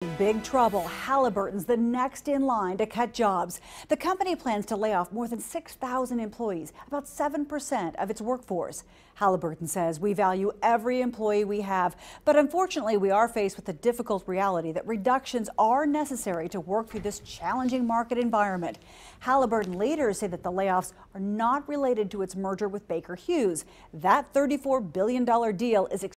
Big trouble. Halliburton's the next in line to cut jobs. The company plans to lay off more than 6,000 employees, about 7% of its workforce. Halliburton says, "We value every employee we have, but unfortunately we are faced with the difficult reality that reductions are necessary to work through this challenging market environment." Halliburton leaders say that the layoffs are not related to its merger with Baker Hughes. That $34 billion deal is